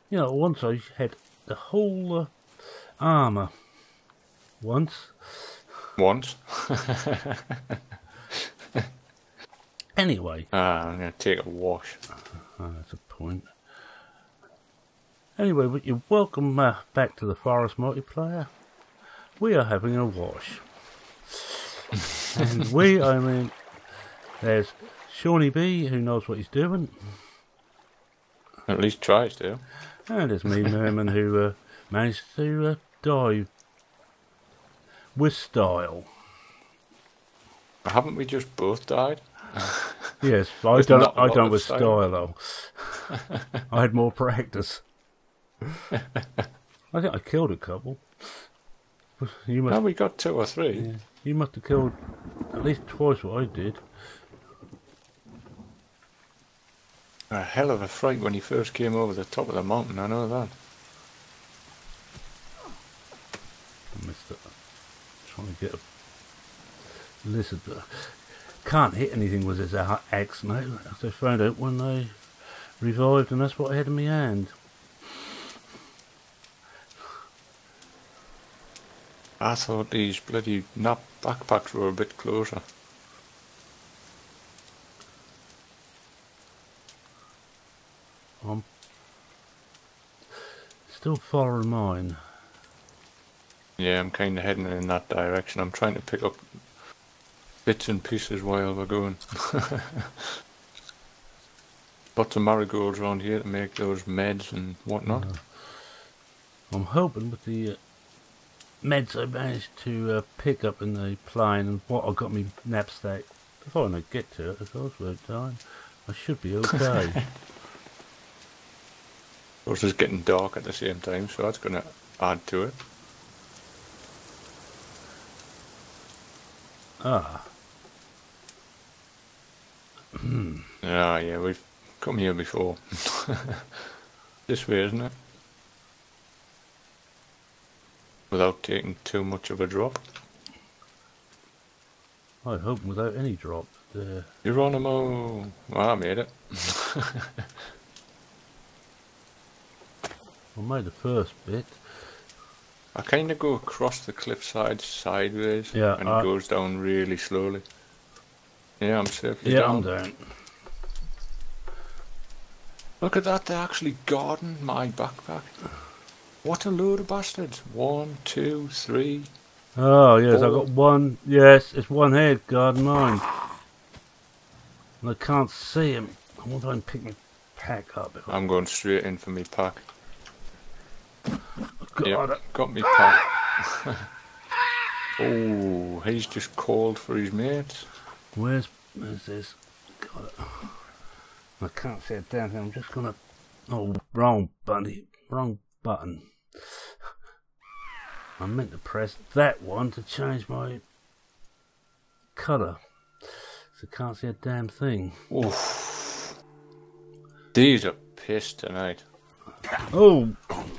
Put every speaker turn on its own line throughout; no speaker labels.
You know, once I had the whole armour. Once. Anyway.
I'm going to take a wash.
Oh, that's a point. Anyway, you're welcome back to the Forest multiplayer. We are having a wash. And we, I mean, there's ShaunyB, who knows what he's doing.
At least tries to.
And there's me, mereman, who managed to die with style.
Haven't we just both died?
Yes, I don't with style though. I had more practice. I think I killed a couple. You must.
No, we got 2 or 3.
Yeah, you must have killed at least twice what I did.
A hell of a fright when he first came over the top of the mountain, I know that.
I missed it. Trying to get a lizard. Can't hit anything with his axe now. As I found out when I revived, and that's what I had in my hand.
I thought these bloody nap backpacks were a bit closer.
I'm still following mine.
Yeah, I'm kind of heading in that direction. I'm trying to pick up bits and pieces while we're going. Lots of marigolds around here to make those meds and whatnot.
I'm hoping with the meds I managed to pick up in the plane and what I got me knapsack before I get to it, as also time, I should be okay.
Of course, it's getting dark at the same time, so that's going to add to it.
Ah.
Ah, yeah, we've come here before. This way, isn't it? Without taking too much of a drop.
I hope without any drop.
Geronimo! Well, I made it.
I made the first bit.
I kind of go across the cliffside sideways,
yeah,
and it goes down really slowly. Yeah, I'm safely
down.
Yeah,
I'm down.
Look at that, they actually gardened my backpack. What a load of bastards. 1, 2, 3.
Oh, yes,
4.
I got one. Yes, it's one head, guard mine. And I can't see him. I wonder if I can pick my pack up.
I'm going straight in for me pack.
Yep,
got me pack. Oh, he's just called for his mates.
Where's this? God, I can't see a damn thing. I'm just gonna. Oh, wrong button. Wrong button. I meant to press that one to change my colour. So I can't see a damn thing.
Oof. These are pissed tonight.
Oh!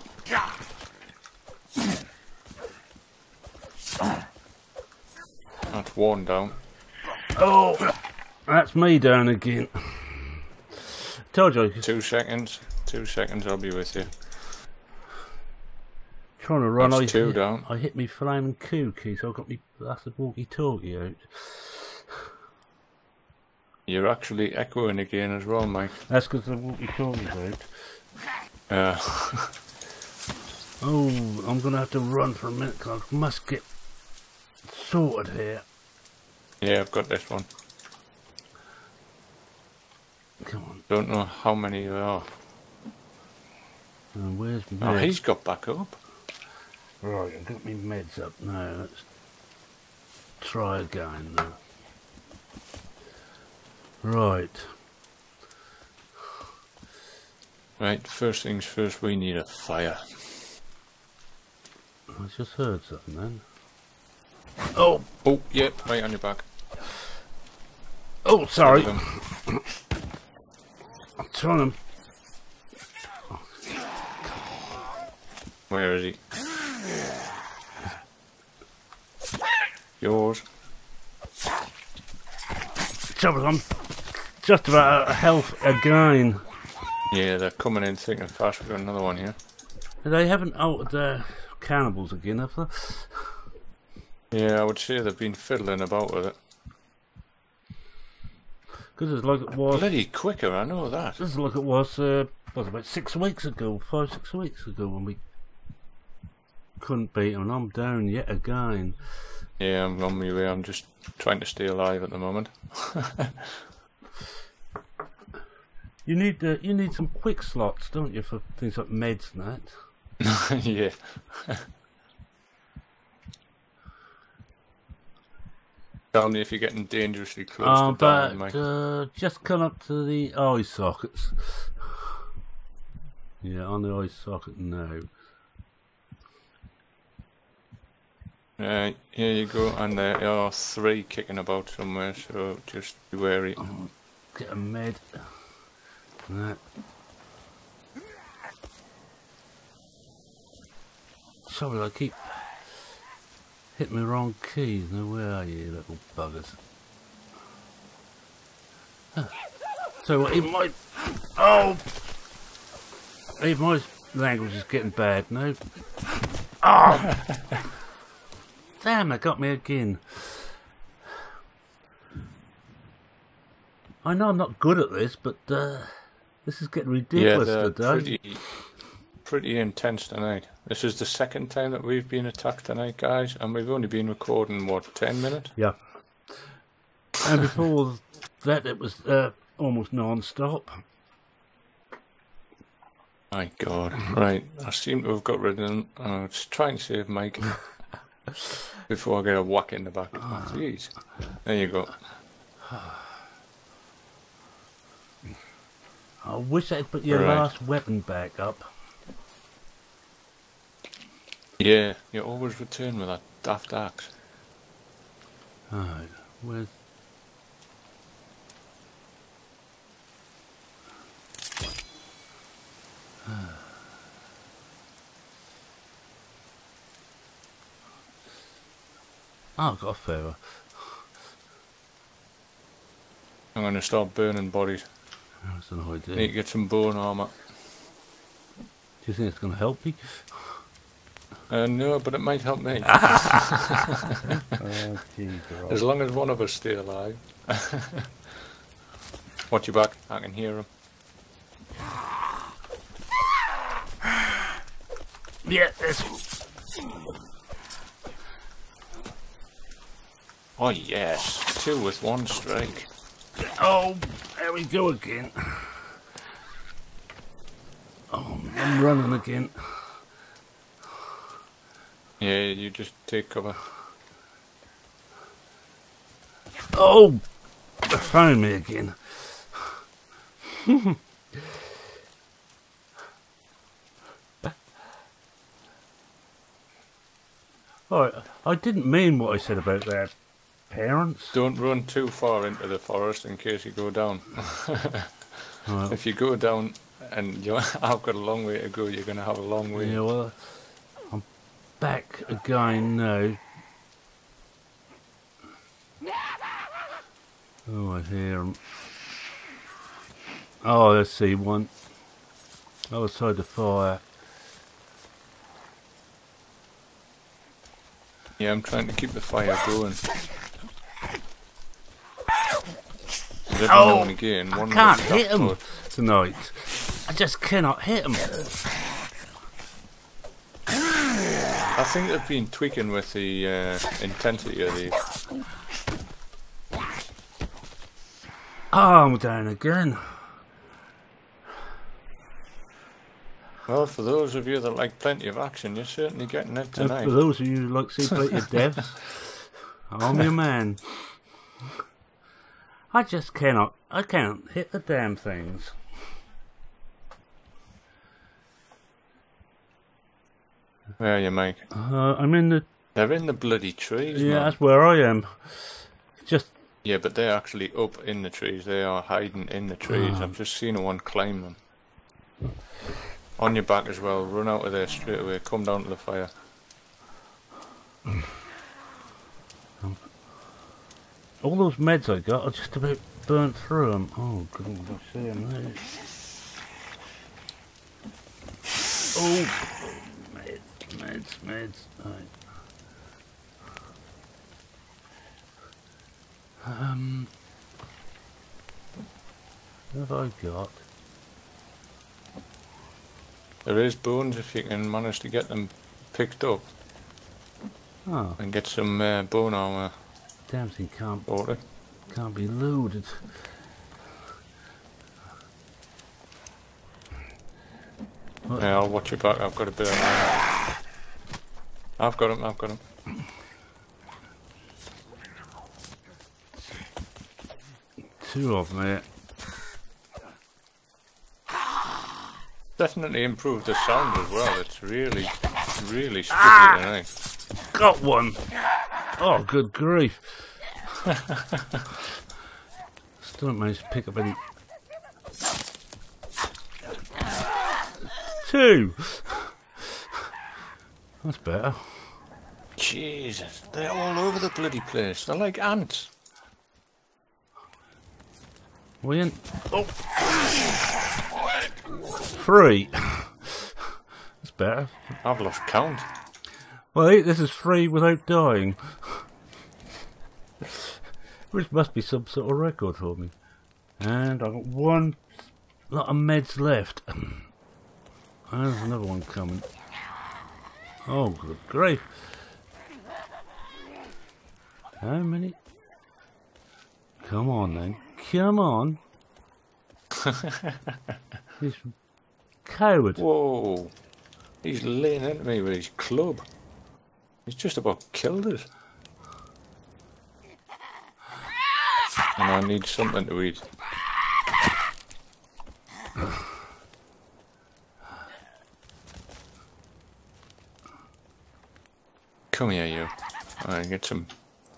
That's one down.
Oh! That's me down again. Told you.
2 seconds. 2 seconds, I'll be with you.
Trying to run.
That's 2 down.
I hit me flaming kooky, so I got me blasted walkie-talkie out.
You're actually echoing again as well, Mike.
That's because the walkie-talkie's out. Oh, I'm gonna have to run for a minute because I must get sorted here.
Yeah, I've got this one.
Come on.
Don't know how many there are.
Where's meds?
Oh, he's got back up.
Right, I've got my meds up now. Let's try again now. Right.
Right, first things first, we need a fire.
I just heard something then. Oh!
Oh, yep, right on your back.
Oh, sorry. I'm trying to...
Where is he? Yours.
Trouble, I'm just about out of health again.
Yeah, they're coming in thick and fast. We've got another one here.
They haven't altered their cannibals again, have they?
Yeah, I would say they've been fiddling about with it.
Because it's like it was...
Bloody quicker, I know that.
This is like it was, about 6 weeks ago, 5-6 weeks ago, when we couldn't beat them, and I'm down yet again.
Yeah, I'm on my way. I'm just trying to stay alive at the moment.
You need some quick slots, don't you, for things like meds and that?
Yeah. Tell me if you're getting dangerously close to dying, mate.
Just come up to the eye sockets. Yeah, on the eye socket now.
Here you go, and there are 3 kicking about somewhere, so just be wary.
Get a med. That. Sorry, I keep hitting the wrong keys. Now, where are you, little buggers? So what, even my... Oh! Even my language is getting bad now. Oh! Damn, they got me again. I know I'm not good at this, but this is getting ridiculous today.
Pretty intense tonight. This is the 2nd time that we've been attacked tonight, guys, and we've only been recording, what, 10 minutes?
Yeah. And before that, it was almost non-stop.
My God. Right, I seem to have got rid of them. I'm just trying to save Mike before I get a whack in the back. Oh, jeez. There you go.
I wish I'd put your last weapon back up.
Yeah, you always return with that daft axe.
Alright, where's... Oh, I've got a feather.
I'm going to start burning bodies.
That's an idea.
Need to get some bone armour.
Do you think it's going to help me?
No, but it might help me.
Oh, geez,
as long as one of us stay alive. Watch your back, I can hear him.
Yeah, this.
Oh yes, 2 with 1 strike.
Oh, there we go again. Oh, I'm running again.
Yeah, you just take cover.
Oh, they found me again. Alright, I didn't mean what I said about their parents.
Don't run too far into the forest in case you go down.
Right.
If you go down and I've got a long way to go, you're going to have a long way.
Yeah, well, I'm back again now. Oh, I hear them. Oh, let's see, one. Other side of the fire.
Yeah, I'm trying to keep the fire going.
Oh,
again,
I can't hit him tonight. I just cannot hit him.
I think they've been tweaking with the intensity of these.
Oh, I'm down again.
Well, for those of you that like plenty of action, you're certainly getting it tonight.
For those of you who like to see plenty of devs, I'm your man. I just cannot. I can't hit the damn things.
Where are you, Mike?
I'm in the...
They're in the bloody trees,
Yeah,
man.
that's where I am. Just...
Yeah, but they're actually up in the trees. They are hiding in the trees. I've just seen one climb them. On your back as well. Run out of there straight away. Come down to the fire.
All those meds I got are just about burnt through them. Oh, God, I see them there. Oh, meds. Right. What have I got?
There is bones if you can manage to get them picked up.
Oh.
And get some bone armor.
Damn thing can't be loaded. What?
Yeah, I'll watch your back. I've got a bit of I've got him.
Two of them here.
Definitely improved the sound as well. It's really squiggly tonight.
Got one. Oh, good grief. Still haven't managed to pick up any. Two. That's better.
Jesus, they're all over the bloody place. They're like ants.
We in. Oh. Three. That's better.
I've lost count.
Well, this is free without dying. Which must be some sort of record for me. And I've got one lot of meds left. There's another one coming. Oh, good grief. How many? Come on then. Come on. This coward.
Whoa. He's laying into me with his club. He's just about killed us. And I need something to eat. Come here, you. Alright, get some.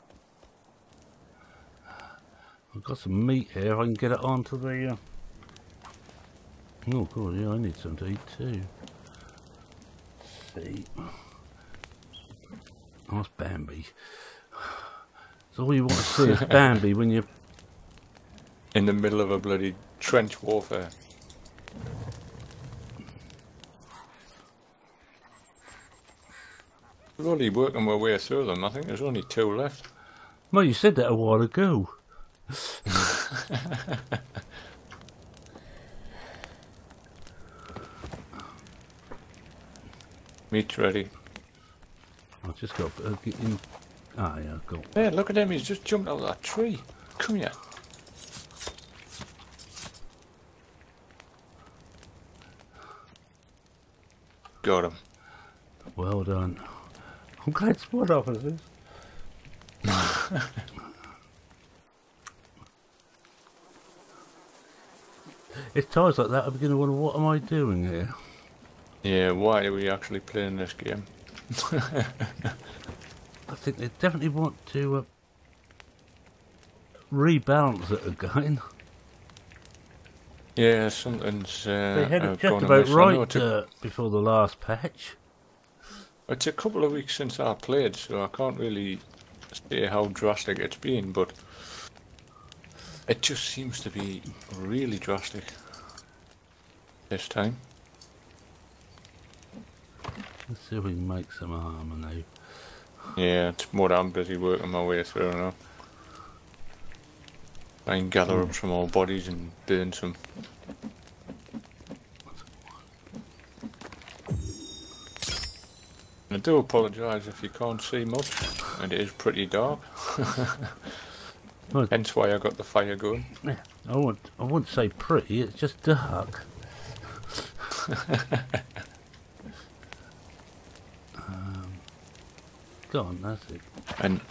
I've got some meat here. I can get it onto the. Oh, God, yeah, I need some to eat too. Let's see. Oh, that's Bambi. So all you want to see is Bambi when you're
in the middle of a bloody trench warfare. We're only working our way through them. I think there's only two left.
Well, you said that a while ago.
Meat's ready.
I've just got to get in. Ah, yeah, I've got.
Hey, look at him. He's just jumped out of that tree. Come here. Got him.
Well done. I'm glad spot officers. It's times like that I begin to wonder, what am I doing here?
Yeah, why are we actually playing this game?
I think they definitely want to rebalance it again.
Yeah, something's
They had it just
gone
about
amiss.
right before the last patch.
It's a couple of weeks since I played, so I can't really say how drastic it's been, but it just seems to be really drastic this time.
Let's see if we can make some armour now.
Yeah, it's what I'm busy working my way through now. I can gather up some old bodies and burn some. I do apologise if you can't see much, and it is pretty dark. Hence why I got the fire going.
Yeah, I wouldn't say pretty, it's just dark. Go on, that's it.
And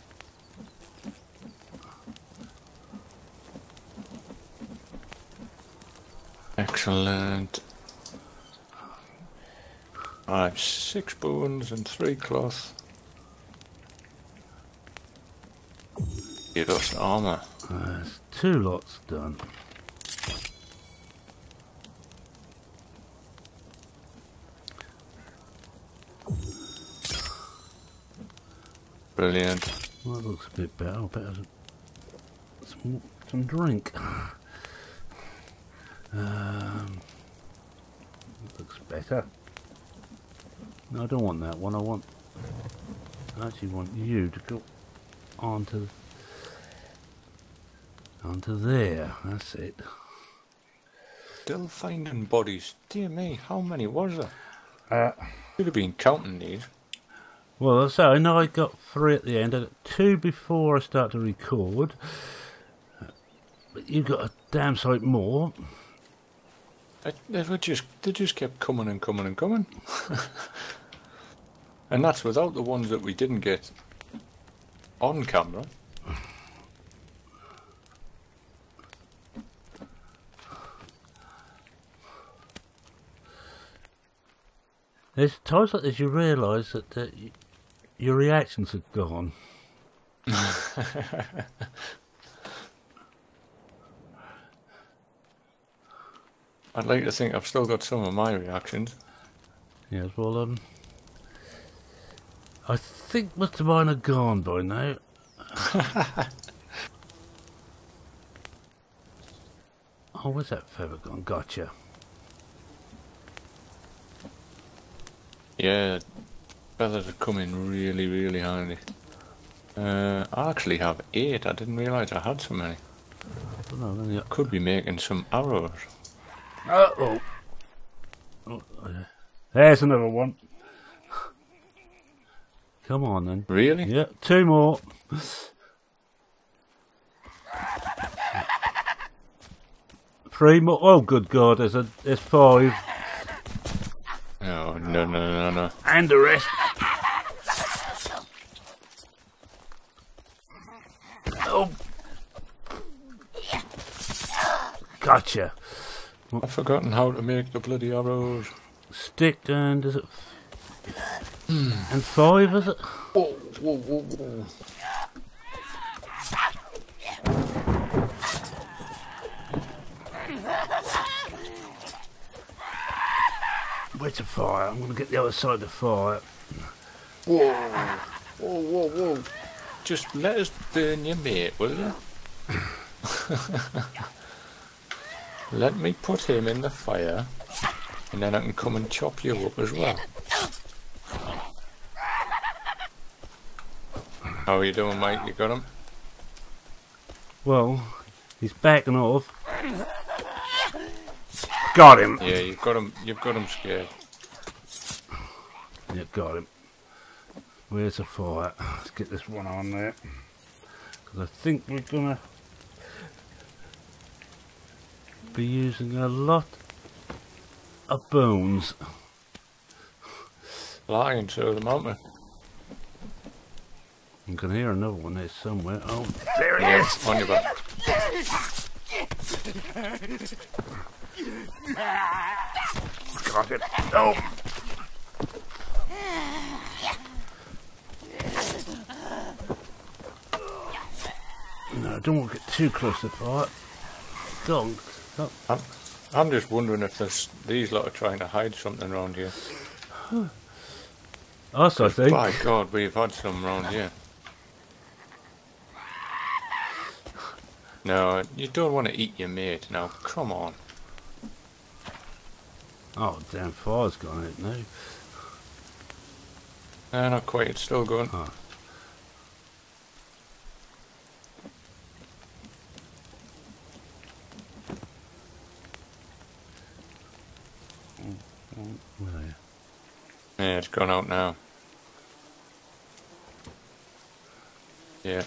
excellent. I have 6 bones and 3 cloth. Get us armour.
There's 2 lots done.
Brilliant.
Well, that looks a bit better. Better some drink. Looks better. No, I don't want that one. I actually want you to go onto there. That's it.
Still finding bodies. Dear me, how many was there? Should have been counting these.
Well, so I know I got 3 at the end. I got 2 before I start to record. But you got a damn sight more.
They just kept coming and coming and coming. And that's without the ones that we didn't get on camera.
There's times like this you realise that your reactions have gone.
I'd like to think I've still got some of my reactions.
Yes, well, I think most of mine are gone by now. Oh, where's that feather gone? Gotcha.
Yeah, feathers are coming really, really handy. I actually have 8. I didn't realise I had so many.
I don't know, then
Could be making some arrows.
oh, there's another one. Come on then.
Really?
Yeah, 2 more. Three more. Oh, good God! There's 5.
Oh no!
And the rest. Oh, gotcha.
I've forgotten how to make the bloody arrows.
Stick and is it? And 5 is it?
Whoa.
Where's the fire? I'm going to get the other side of the fire.
Whoa. Just let us burn your mate, will you? Let me put him in the fire, and then I can come and chop you up as well. How are you doing, mate? You got him?
Well, he's backing off. Got him.
Yeah, you've got him scared.
Yeah, got him. Where's the fire? Let's get this one on there. Because I think we're going to be using a lot of bones.
Lying to them, aren't we?
I can hear another one there somewhere. Oh, there he is!
On your back.
Got it. Oh! No, don't want to get too close to the fire. Don't.
I'm just wondering if these lot are trying to hide something around here.
Us, I think.
By God, we've had some around here. No, you don't want to eat your mate now. Come on.
Oh, damn, fire's gone out now.
No, not quite. It's still going.
Oh.
Yeah, it's gone out now. Yeah.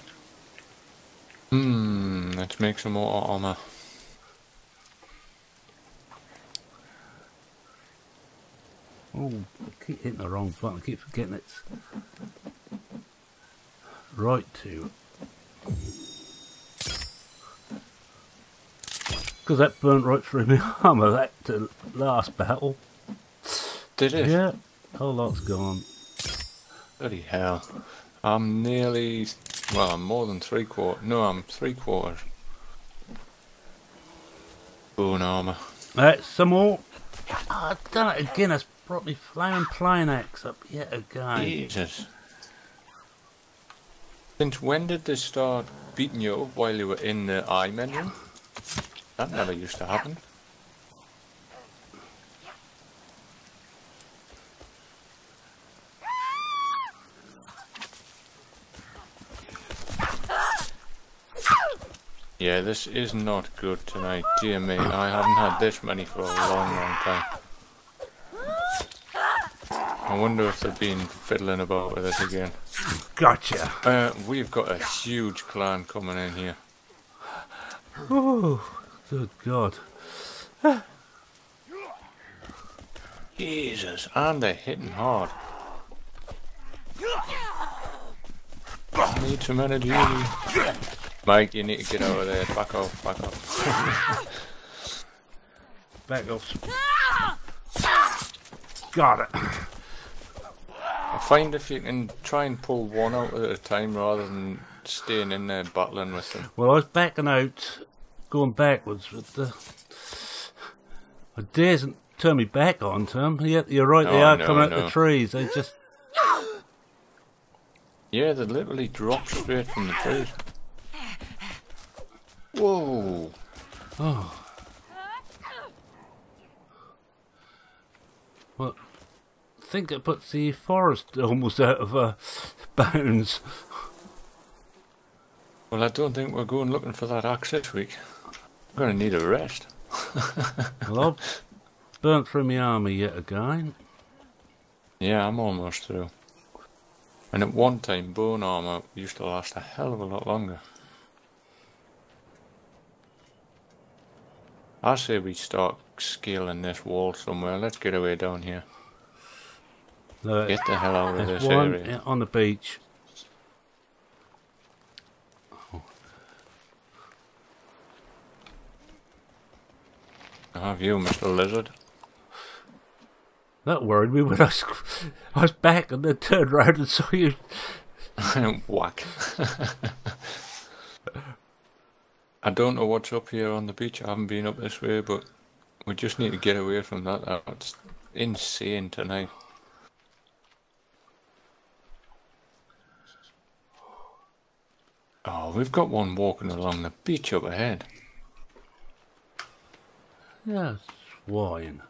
Let's make some more armor.
Oh, I keep hitting the wrong button. I keep forgetting it's right to. Because that burnt right through my armour, that last battle.
Did it?
Yeah, whole lot's gone.
Bloody hell. I'm nearly... Well, I'm more than 3/4. No, I'm 3/4. Bone armour.
Some more. Oh, I've done it again. That's brought me flaming plane axe up yet again.
Jesus. Since when did they start beating you up while you were in the eye menu? That never used to happen. Yeah, this is not good tonight. Dear me, I haven't had this many for a long, long time. I wonder if they've been fiddling about with it again.
Gotcha.
We've got a huge clan coming in here.
Oh, good God.
Jesus, and they're hitting hard. Need some energy. Mike, you need to get out of there. Back off, back off.
Back off. Got it.
I find if you can try and pull one out at a time rather than staying in there battling with them.
Well, I was backing out, going backwards, but I daresn't turn me back onto them. Yeah, you're right, they are coming out the trees. They just...
Yeah, they literally drop straight from the trees. Whoa!
Oh. Well, I think it puts the forest almost out of bounds.
Well, I don't think we're going looking for that axe this week. I'm going to need a rest.
Well, I've burnt through my army yet again.
Yeah, I'm almost through. And at one time, bone armour used to last a hell of a lot longer. I say we start scaling this wall somewhere. Let's get away down here. Get the hell out of this area.
On the beach.
I have you, Mr. Lizard.
That worried me when I was back and then turned around and saw you.
Whack. I don't know what's up here on the beach. I haven't been up this way, but we just need to get away from that. That's insane tonight. Oh, we've got one walking along the beach up ahead.
Yeah, swine.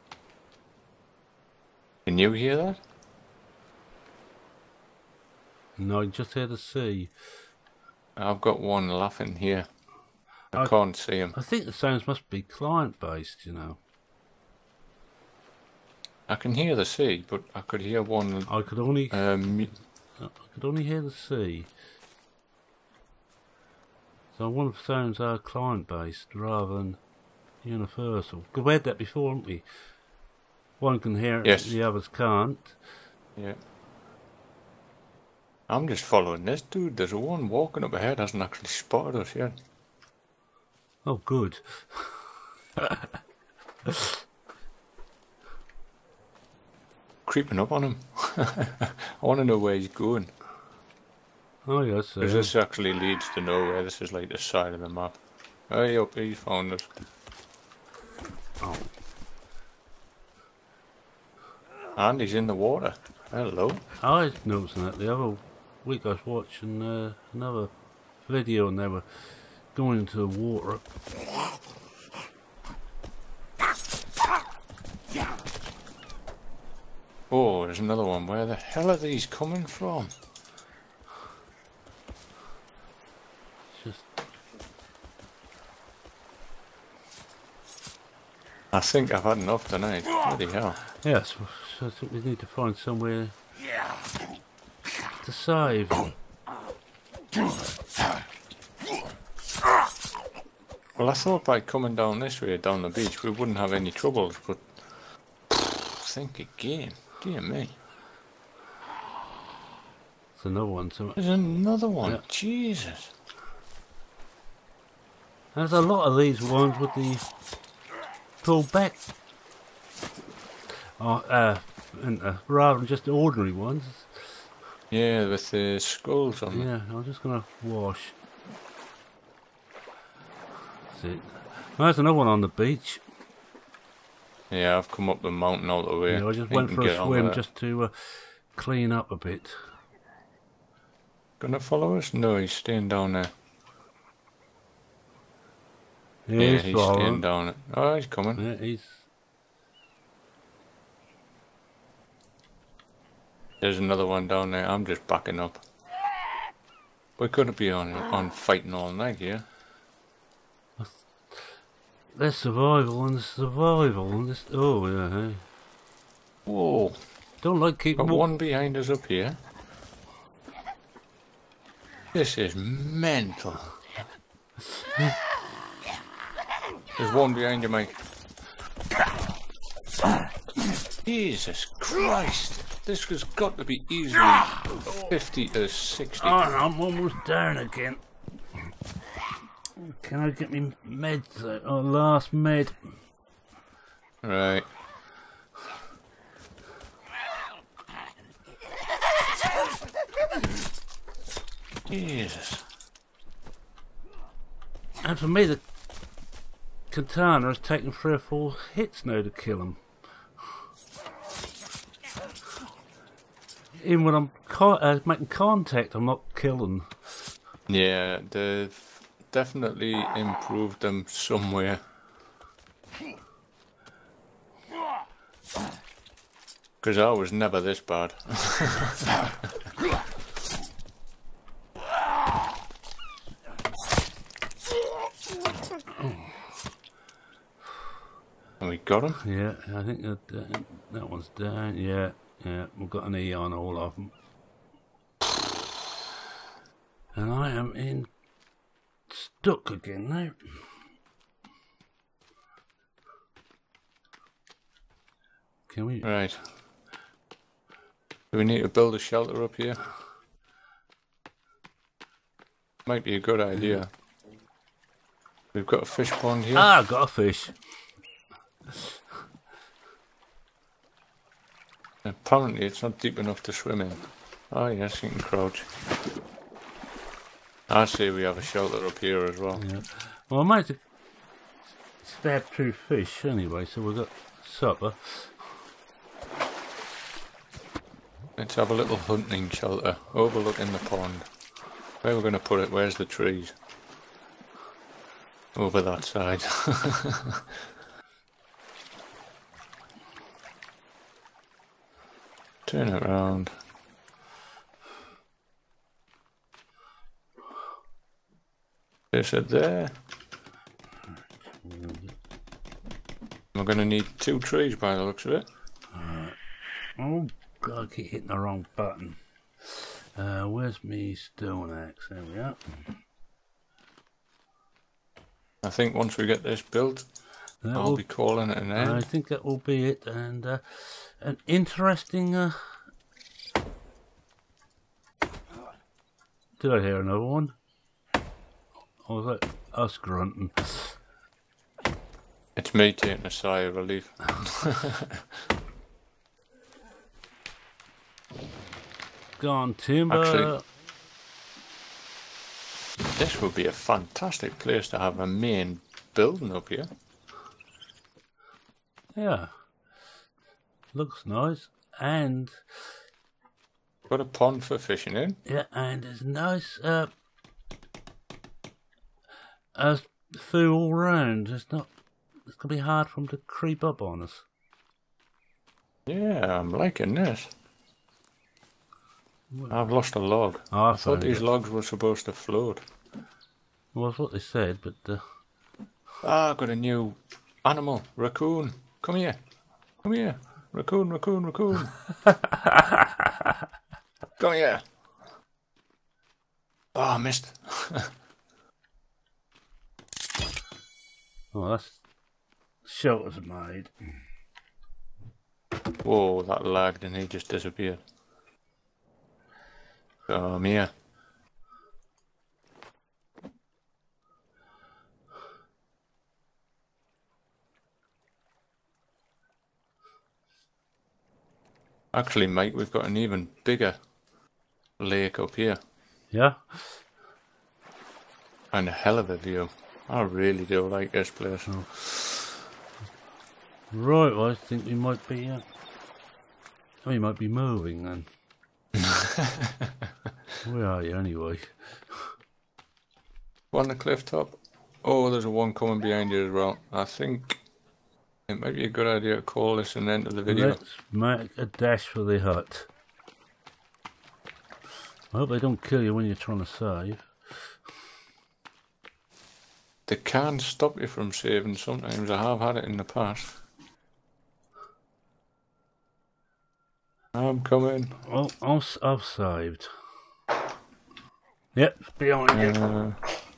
Can you hear that?
No, I just hear the sea.
I've got one laughing here. I can't see him.
I think the sounds must be client-based, you know.
I can hear the sea, but I could hear one.
I could only hear the sea. So I wonder if sounds are client-based rather than universal. Because we had that before, haven't we? One can hear it,
yes.
The others can't.
Yeah. I'm just following this dude. There's one walking up ahead, hasn't actually spotted us yet.
Oh, good.
Creeping up on him. I want to know where he's going.
Oh, yes.
Because this actually leads to nowhere. This is like the side of the map. Hey up, he found us.
Oh.
And he's in the water. Hello.
I was noticing that the other week I was watching another video and they were going into the water.
Oh, there's another one. Where the hell are these coming from?
Just...
I think I've had enough tonight. Bloody hell.
Yes, so I think we need to find somewhere to save.
Well, I thought by coming down this way, down the beach, we wouldn't have any troubles, but think again. Dear me.
There's another one. So
there's another one.
Yeah.
Jesus.
There's a lot of these ones with the pull back. Rather than just the ordinary ones.
Yeah, with the skulls on them.
Yeah, I'm just going to wash. That's it. There's another one on the beach.
Yeah, I've come up the mountain all the way.
Yeah, I just went for a swim just to clean up a bit.
Gonna follow us? No, he's staying down there.
Yeah,
he's staying down there. Oh, he's coming.
Yeah, he's...
There's another one down there. I'm just backing up. We couldn't be on fighting all night here.
There's survival and survival and this. Oh yeah. Hey.
Whoa!
Don't like keep.
Got one behind us up here. This is mental. There's one behind you, Mike. Jesus Christ! This has got to be easily 50 to 60.
Oh, I'm almost down again. Can I get me meds out? Oh, last med.
Right. Jesus.
And for me, the katana has taken 3 or 4 hits now to kill him. Even when I'm making contact, I'm not killing.
Yeah, they've definitely improved them somewhere. Because I was never this bad. And we got him?
Yeah, I think that one's down. Yeah, yeah, we've got an E on all of them. And I am stuck again now. Can we?
Right. Do we need to build a shelter up here? Might be a good idea. We've got a fish pond here.
Ah, got a fish.
Apparently it's not deep enough to swim in. Oh yes, you can crouch. I say we have a shelter up here as well.
Yeah. Well, I might have stabbed 2 fish anyway, so we've got supper.
Let's have a little hunting shelter overlooking the pond. Where we're going to put it? Where's the trees? Over that side. Turn it around. There's it there. We're going to need 2 trees by the looks of it.
Oh God, I keep hitting the wrong button. Where's me stone axe? There we are.
I think once we get this built, I'll be calling it an end.
I think that will be it. And an interesting. Did I hear another one? Or was that us grunting?
It's me taking a sigh of relief.
Gone timber.
Actually, this would be a fantastic place to have a main building up here.
Yeah. Looks nice. And
Got a pond for fishing in.
yeah, and there's nice food all round. It's gonna be hard for them to creep up on us.
Yeah, I'm liking this. I've lost a log.
Oh,
I thought these logs were supposed to float.
Well, that's what they said, but
Ah, I've got a new animal. Raccoon. Come here. Come here. Raccoon, raccoon, raccoon. Come here. Oh, I missed.
well, that's shelters made.
Whoa, that lagged and he just disappeared. Come here. Actually, mate, we've got an even bigger lake up here.
Yeah.
And a hell of a view. I really do like this place.
Oh. Right, well, I think we might be moving then. Where are you anyway?
On the cliff top. Oh, there's a one coming behind you as well. I think it might be a good idea to call this an end of the video.
Let's make a dash for the hut. I hope they don't kill you when you're trying to save.
They can stop you from saving sometimes. I have had it in the past. I'm coming.
Oh, I've saved. Yep, it's behind you.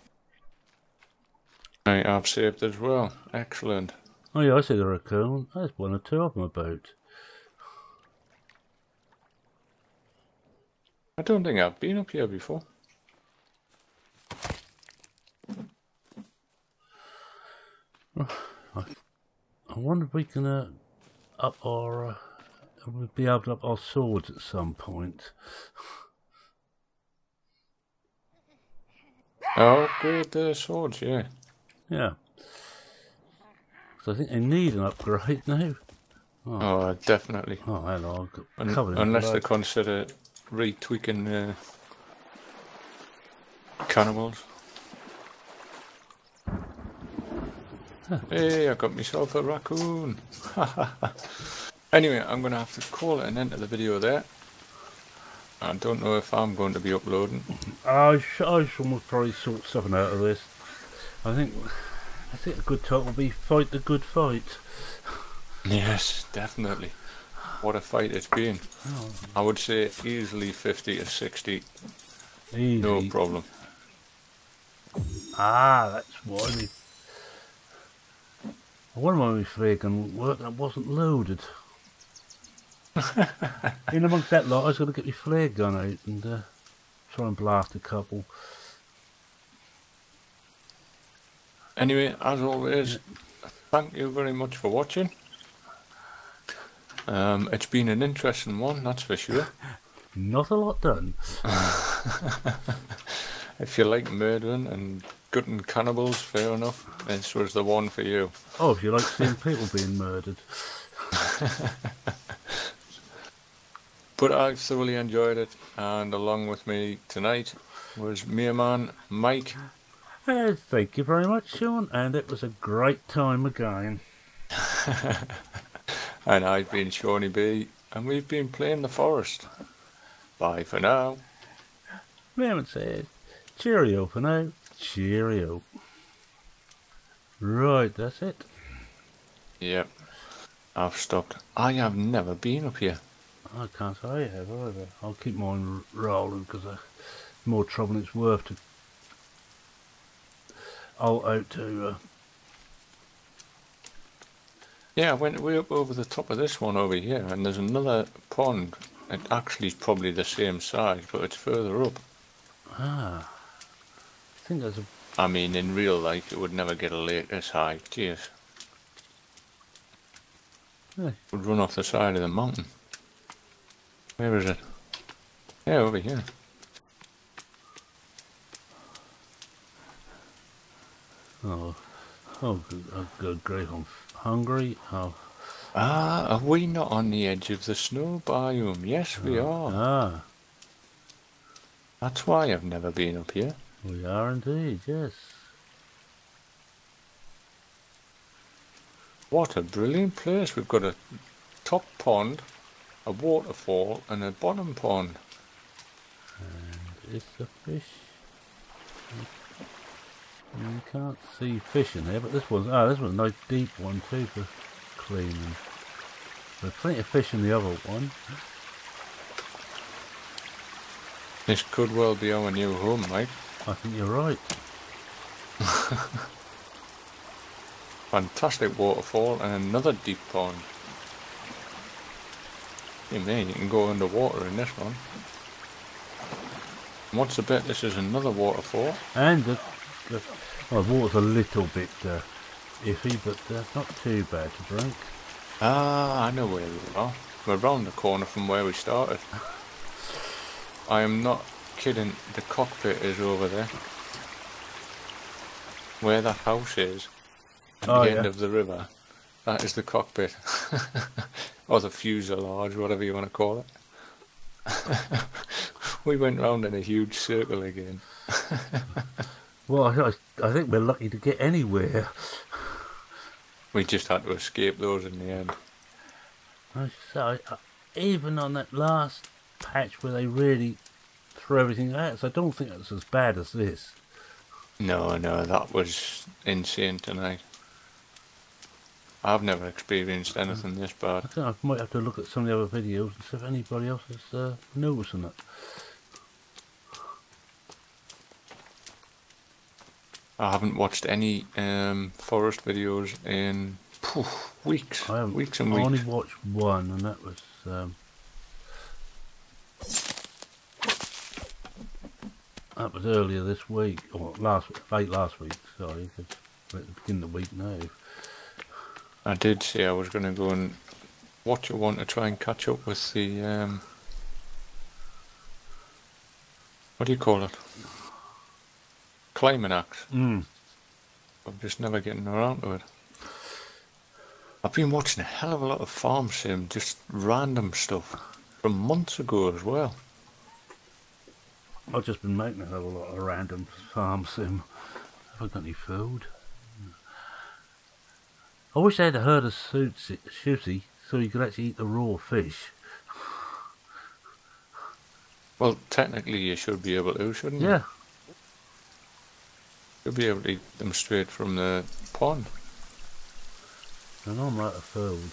Right, I've saved as well. Excellent.
Oh yeah, I see the raccoon. There's one or two of them about.
I don't think I've been up here before.
I wonder if we can up our we'll be able to up our swords at some point.
Oh, upgrade the swords, yeah.
Yeah. So I think they need an upgrade now.
Oh, definitely.
Oh, hello. I've got covered in
Unless
blood.
they consider retweaking the cannibals. Hey, I got myself a raccoon. Anyway, I'm going to have to call it an end to the video there. I don't know if I'm going to be uploading.
I shall probably sort something out of this. I think a good title will be Fight the Good Fight.
Yes, definitely. What a fight it's been.
Oh.
I would say easily 50 to 60.
Easy.
No problem.
Ah, that's why I wonder why my flare gun worked. That wasn't loaded. In amongst that lot, I was going to get my flare gun out and try and blast a couple.
Anyway, as always, thank you very much for watching. It's been an interesting one, that's for sure.
Not a lot done.
If you like murdering and gutting cannibals, fair enough. This was the one for you.
Oh, if you like seeing people being murdered.
But I thoroughly enjoyed it, and along with me tonight was mereman Mike.
Thank you very much, Sean, and it was a great time again.
And I've been ShaunyB, and we've been playing the forest. Bye for now.
Mereman said, cheerio for now, cheerio. Right, that's it.
Yep, I've stopped. I have never been up here.
I can't say I have either. I'll keep mine rolling because more trouble than it's worth to out to
Yeah, I went way up over the top of this one over here, and there's another pond. It actually is probably the same size, but it's further up.
I think there's a...
I mean, in real life, it would never get a lake this high. Cheers.
Yeah.
It would run off the side of the mountain. Where is it? Yeah, over here.
Oh, good grief, I'm hungry. Oh.
Ah, are we not on the edge of the snow biome? Yes, we are.
Ah,
That's why I've never been up here.
we are indeed, yes.
What a brilliant place. We've got a top pond, a waterfall, and a bottom pond.
And it's a fish. You can't see fish in there, but this one's a nice deep one too for cleaning. There's plenty of fish in the other one.
This could well be our new home, Mike.
I think you're right.
Fantastic waterfall and another deep pond. You mean you can go underwater in this one. And what's the bit? This is another waterfall.
And the water's a little bit iffy, but not too bad to drink.
Ah, I know where we are. We're round the corner from where we started. I am not kidding, the cockpit is over there. Where that house is, at the end of the river, that is the cockpit. Or the fuselage, whatever you want to call it. We went round in a huge circle again.
Well, I think we're lucky to get anywhere.
We just had to escape those in the end.
Even on that last patch where they really threw everything at us, I don't think it's as bad as this.
No, that was insane tonight. I've never experienced anything this bad.
I think I might have to look at some of the other videos and see if anybody else is noticing it.
I haven't watched any forest videos in weeks. Weeks and weeks.
I only watched one, and that was earlier this week, or late last week. Sorry, because we're at the beginning of the week now.
I did say I was going to go and watch one to try and catch up with the what do you call it? Climbing axe. I'm just never getting around to it. I've been watching a hell of a lot of farm sim, just random stuff from months ago as well.
I've just been making a hell of a lot of random farm sim. Have I got any food? I wish they had a herd of shooty so you could actually eat the raw fish.
Well, technically you should be able to, shouldn't you?
Yeah.
You'll be able to eat them straight from the pond.
I know I'm out of food.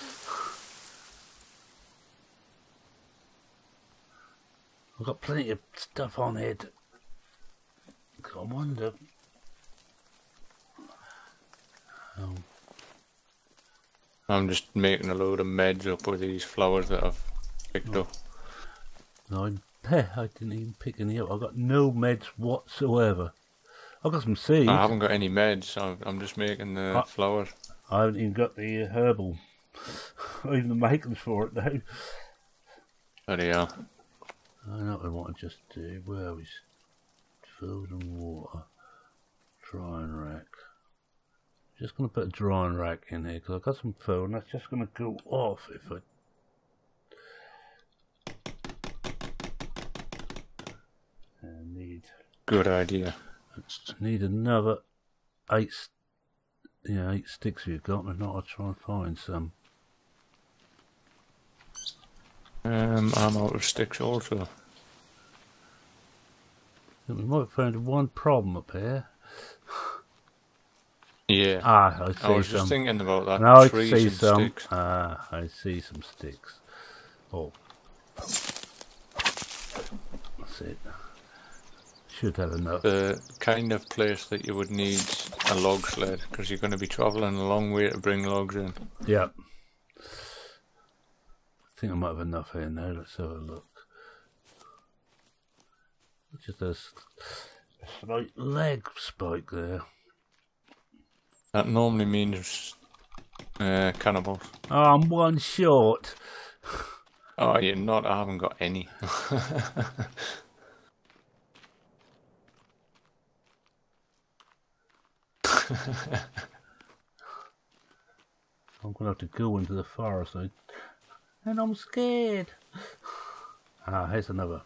I've got plenty of stuff on it. I wonder. Oh.
I'm just making a load of meds up with these flowers that I've picked up.
No, I didn't even pick any up. I've got no meds whatsoever. I've got some seeds.
I haven't got any meds, I'm just making the flowers.
I haven't even got the herbal, or even the makings for it though.
There they are.
I know what I want to just do. Where are we? Food and water. Drying rack. Just going to put a drying rack in here because I've got some food and that's just going to go off if I... need...
Good idea.
I need another 8 sticks you've got, and not I'll try and find some.
I'm out of sticks also.
We might have found one problem up here.
Yeah.
I see
I was
some.
just thinking about that.
Now I
Trees
see
and
some.
sticks.
I see some sticks. Oh. That's it. Should have enough.
The kind of place that you would need a log sled, because you're going to be travelling a long way to bring logs in.
Yep. I think I might have enough here now. Let's have a look. Just a slight leg spike there.
That normally means cannibals.
Oh, I'm one short.
Oh, you're not. I haven't got any.
I'm gonna have to go into the forest, and I'm scared. Ah, here's another.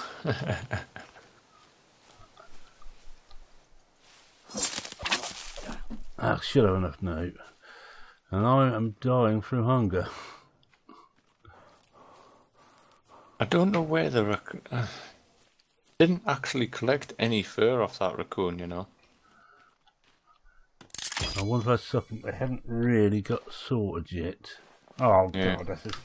I should have enough now, and I am dying through hunger.
I don't know where the raccoon... didn't actually collect any fur off that raccoon, you know.
I wonder if that's something they haven't really got sorted yet. Oh
yeah.
God, that's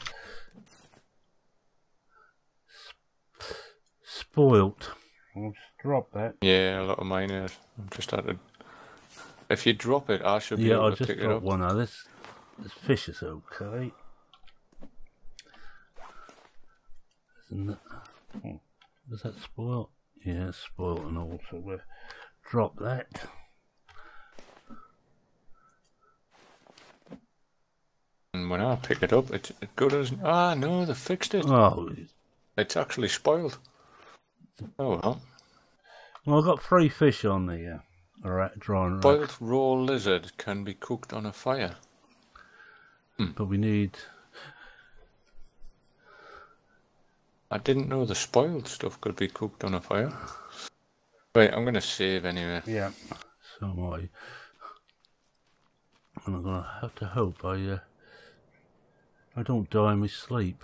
spoilt. I'll just drop that.
Yeah, a lot of mine is. I've just had to... If you drop it, I should be able to pick it up.
Yeah, I'll just drop one now. This fish is okay. Isn't it? Oh, is that spoiled? Yeah, it's spoiled and all, so we'll drop that.
And when I pick it up, it's good as... Ah, no, they fixed it.
Oh.
It's actually spoiled. Oh, well.
Well, I've got 3 fish on the drying rack.
Boiled raw lizard can be cooked on a fire.
But we need...
I didn't know the spoiled stuff could be cooked on a fire. Right, I'm going to save anyway.
Yeah, so am I. And I'm going to have to hope I don't die in my sleep.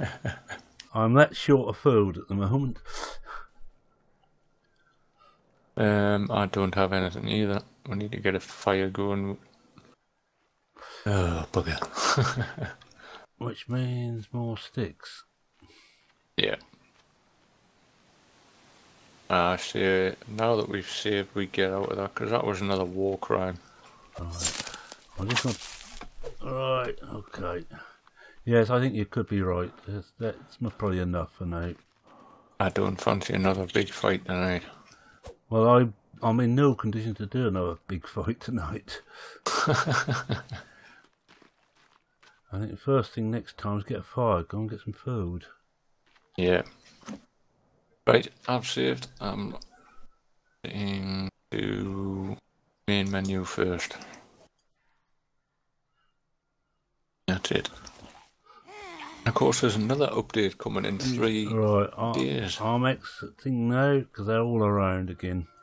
I'm that short of food at the moment.
I don't have anything either. We need to get a fire going. Oh, bugger.
Which means more sticks.
Yeah. I see. Now that we've saved, we get out of that, because that was another war crime.
Right. I'm just not... Right, okay. Yes, I think you could be right. That's probably enough for now.
I don't fancy another big fight tonight.
Well, I'm in no condition to do another big fight tonight. I think the first thing next time is get a fire, go and get some food.
Yeah. Right, I've saved. I'm into main menu first. That's it. Of course, there's another update coming in 3
right,
days.
I'm exiting now because they're all around again.